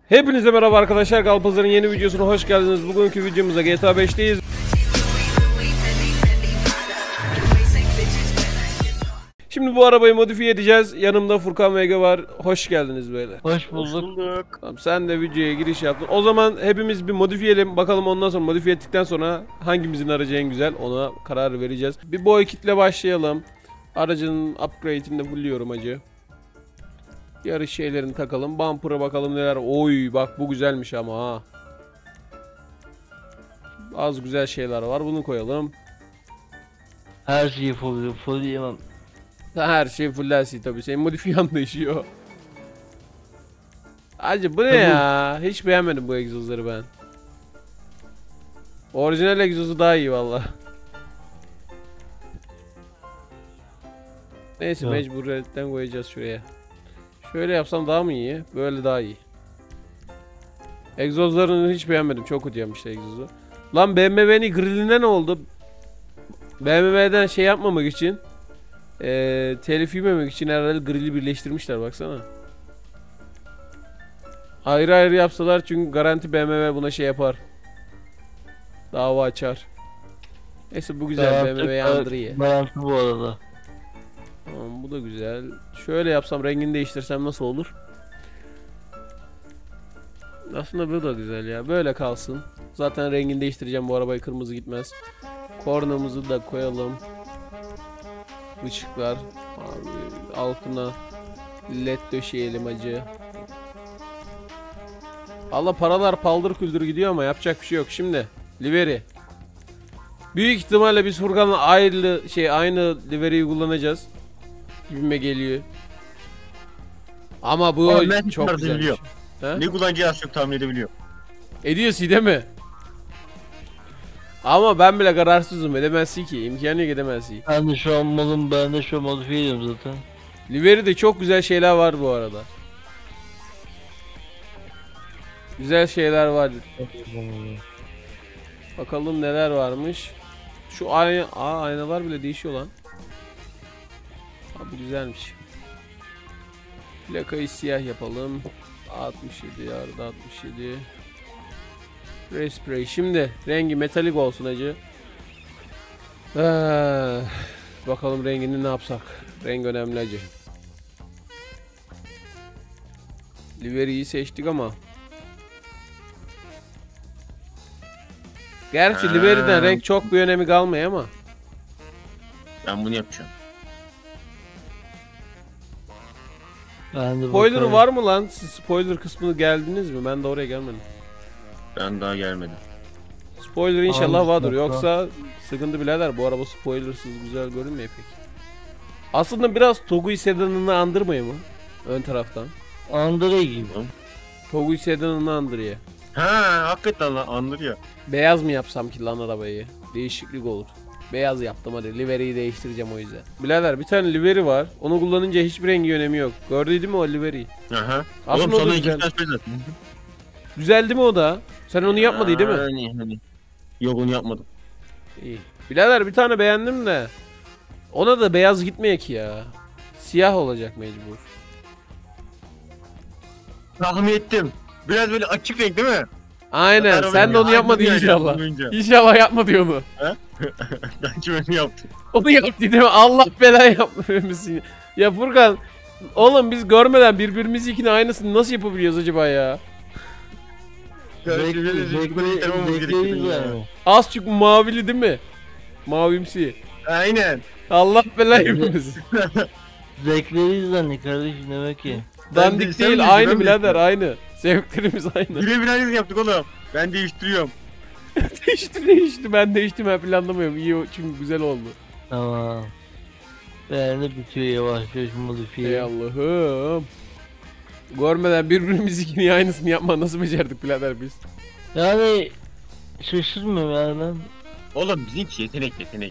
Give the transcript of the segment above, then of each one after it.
Hepinize merhaba arkadaşlar, Galpazar'ın yeni videosuna hoş geldiniz. Bugünkü videomuzda GTA 5'teyiz. Şimdi bu arabayı modifiye edeceğiz. Yanımda Furkan ve Ege var. Hoş geldiniz böyle. Hoş bulduk. Tamam, sen de videoya giriş yaptın. O zaman hepimiz bir modifiyelim. Bakalım ondan sonra modifiye ettikten sonra hangimizin aracı en güzel ona karar vereceğiz. Bir boy kitle başlayalım. Aracın upgrade'ini de fulluyorum acı. Yarış şeylerini takalım. Bumper'a bakalım neler. Oy bak bu güzelmiş ama ha. Az güzel şeyler var. Bunu koyalım. Her şeyi full yemem. Her şey fullersin tabii. Senin modifiyan değişiyor. Acı bu ne ya? Hiç beğenmedim bu egzozları ben. Orijinal egzozu daha iyi valla. Neyse Ya. mecburiyetten koyacağız şuraya. Şöyle yapsam daha mı iyi? Böyle daha iyi. Egzozlarını hiç beğenmedim. Çok kötü yapmışlar egzozu. Lan BMW'nin grilline ne oldu? BMW'den şey yapmamak için telif yememek için herhalde grili birleştirmişler baksana. Ayrı ayrı yapsalar çünkü garanti BMW buna şey yapar. Dava açar. Neyse bu güzel BMW'yi andırıyor. Garanti bu arada. Tamam bu da güzel. Şöyle yapsam rengini değiştirsem nasıl olur? Aslında bu da güzel ya. Böyle kalsın. Zaten rengini değiştireceğim bu arabayı, kırmızı gitmez. Kornamızı da koyalım. Işıklar. Abi, altına led döşeyelim acı. Allah paralar paldır küldür gidiyor ama yapacak bir şey yok. Şimdi livery. Büyük ihtimalle biz Furkan'la aynı livery'yi kullanacağız. Gibime geliyor. Ama bu ben çok güzel. Ne kullanacağı az çok tahmin edebiliyor. Ediyorsun değil mi? Ama ben bile kararsızım, edemezsin ki. İmkanı yok, edemezsin. Ben de şu an modifiye ediyorum zaten. Livery'de çok güzel şeyler var bu arada. Güzel şeyler var. Bakalım neler varmış. Şu aynalar bile değişiyor lan. Abi güzelmiş. Plakayı siyah yapalım. 67 yarda 67. Respray. Şimdi rengi metalik olsun acı. Bakalım rengini ne yapsak. Renk önemli acı. Livery'yi seçtik ama. Gerçi livery'den renk çok bir önemi kalmıyor ama. Ben bunu yapacağım. Spoiler var mı lan? Siz spoiler kısmını geldiniz mi? Ben de oraya gelmedim. Ben daha gelmedim. Spoiler inşallah vardır. Yok. Yoksa sıkıntı birader. Bu araba spoilersız güzel görünmüyor pek. Aslında biraz Togui sedanını andırmıyor mu? Ön taraftan. Andre gibi. Togui sedanını andırıyor. Ha, hakikaten lan andır ya. Beyaz mı yapsam ki lan arabayı? Değişiklik olur. Beyaz yaptım hadi. Livery'yi değiştireceğim o yüzden. Birader bir tane livery var. Onu kullanınca hiçbir rengi önemi yok. Gördün mi o livery'yi? Aha. Aslında Oğlum o da sana güzel. iki tane söyledim. Güzel değil mi o da? Sen onu yapmadın değil mi? Hani. Yok onu yapmadım. İyi. Birader bir tane beğendim de. Ona da beyaz gitmeyek ya. Siyah olacak mecbur. Tahmin ettim. Biraz böyle açık renk değil mi? Aynen. Arabayı Sen de onu yapmadın aynı inşallah. yaptım önce. İnşallah yapma diyor onu. Bence onu yaptım. Onu yaptı değil mi? Allah belayı yapmışsın. Ya Furkan. Oğlum biz görmeden birbirimizinkinin aynısını nasıl yapabiliyoruz acaba ya? Zevkliyiz yani. Az çok mavili değil mi? Mavimsi. Aynen. Allah belayı yapmasın. Zevkliyiz lan kardeşim demek ki. Dandik sen değil, misin, aynı ben birader miyim? aynı. Zevklerimiz aynı. Birebir aynısını yaptık oğlum. Ben değiştiriyorum. değişti ben değiştim, ben planlamıyorum. İyi çünkü güzel oldu. Tamam. Ben de bitiyor yavaş yavaş modifiye. Ey Allah'ım. Görmeden birbirimizinkinin aynısını yapma nasıl becerdik birader biz? Yani şaşırmıyorum yani ben. Oğlum bizimki yetenek.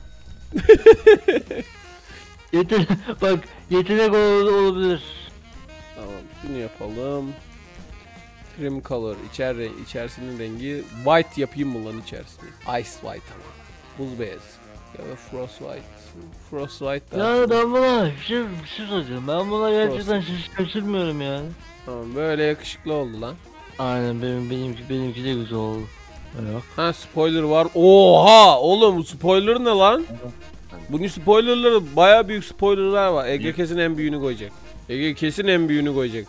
Bak yetenek olabilir. Tamam şunu yapalım. Trim color içerisinin rengi white yapayım mı lan içerisini? Ice white ama. Buz beyaz. Ya da frost white. Frost white da. Yani ben buna bir şey söyleyeceğim. Ben buna gerçekten şaşırmıyorum yani. Tamam böyle yakışıklı oldu lan. Aynen benimki de güzel oldu. Öyle bak. Ha, spoiler var. Oha oğlum, bu spoiler ne lan? Bunun spoilerları, baya büyük spoilerlar var. Ege kesin en büyüğünü koyacak. Ege kesin en büyüğünü koyacak.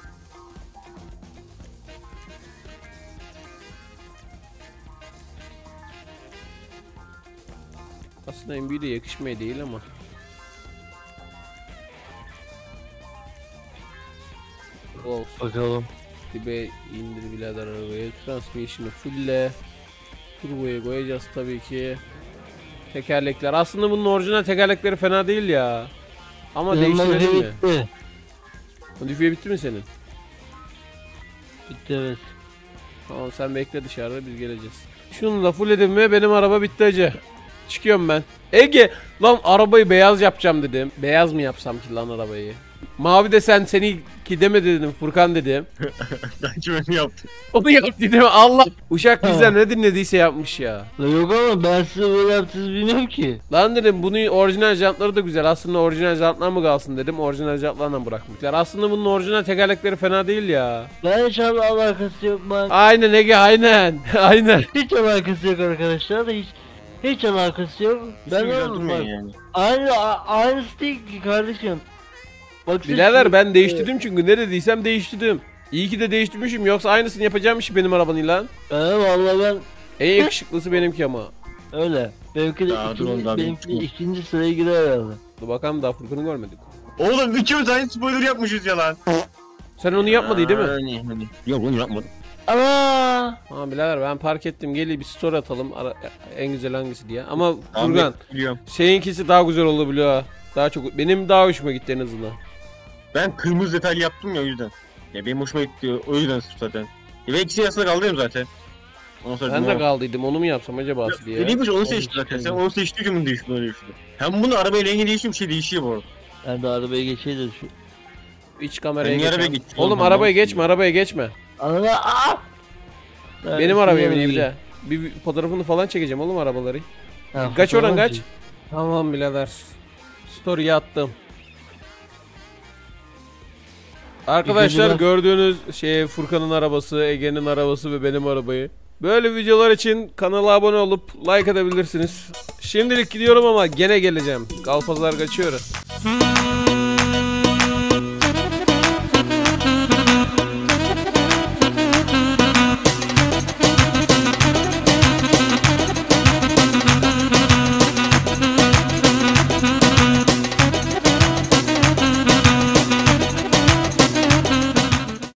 Aslında en büyüğü de yakışmaya değil ama. Olsun. Bakalım. Dibe indir birader arabayı. Transmission'ı fulle. Turbo'yu koyacağız tabii ki. Tekerlekler. Aslında bunun orijinal tekerlekleri fena değil ya. Ama Benim değiştirelim mi? bitti. Modifiye bitti mi senin? Bitti evet. Tamam, sen bekle dışarıda, biz geleceğiz. Şunu da full edin mi? Benim araba bitti hacı. Çıkıyorum ben. Ege lan, arabayı beyaz yapacağım dedim. Beyaz mı yapsam ki lan arabayı? Mavi de sen, seni ki deme dedim, Furkan dedim. Bence ben yaptım. Onu yaptı değil mi? Allah. Uşak bizden ne dinlediyse yapmış ya. La yok ama ben size böyle yaptığınızı bilmiyorum ki. Lan dedim, bunun orijinal jantları da güzel. Aslında orijinal jantlar mı kalsın dedim. Orijinal jantlarla bırakmışlar. Aslında bunun orijinal tekerlekleri fena değil ya. Ben hiç alakası yok ben. Aynen Ege, aynen. Aynen. Hiç alakası yok arkadaşlar da hiç alakası yok. Ben Güzel oğlum durmuyor bak. yani. Aynısı değil ki kardeşim. Bak siz- Birader ben değiştirdim çünkü ne dediysem değiştirdim. İyi ki de değiştirmişim, yoksa aynısını yapacağım işi benim arabanın lan. Vallahi ben En yakışıklısı benimki ama. öyle. Benimki de Ya, dur oğlum, daha benimki de benimki. ikinci sıraya girer herhalde. Dur bakalım, daha Furkan'ı görmedik. Oğlum ikimiz aynı spoiler yapmışız ya lan. Sen onu yapmadın değil mi? Hani. Yok onu yapmadım. Ama Ha birader, ben park ettim, gel bir story atalım en güzel hangisi diye. Ama Abi, Furkan, biliyorum. seyinkisi daha güzel oldu biliyor ha. Daha çok, benim daha hoşuma gitti en azından. Ben kırmızı detaylı yaptım ya, o yüzden. Ya benim hoşuma gitti, o yüzden zaten. Ve ikisi arasında kaldıyım zaten. Ondan sonra Ben de bilmem. kaldıydım, onu mu yapsam acaba diye. Dediğim gibi onu seçti zaten. Sen onu seçti ki bunu değişti, öyle değişti. Hem bunu arabayla rengi değişiyor, bir şey değişiyor bu arada. ben de arabaya geçeyim de şu. İç kameraya Ben niye geç. arabaya abi. gittim Oğlum oğlum, arabaya ben? geçme, arabaya geçme. Araba Benim arabaya bineyim de. Bir fotoğrafını falan çekeceğim oğlum arabaları. Kaç oradan kaç. Tamam birader. Story'ye attım. Arkadaşlar İkinci gördüğünüz Furkan'ın arabası, Ege'nin arabası ve benim arabayı. Böyle videolar için kanala abone olup like atabilirsiniz. Şimdilik gidiyorum ama gene geleceğim. Galpazlar kaçıyor.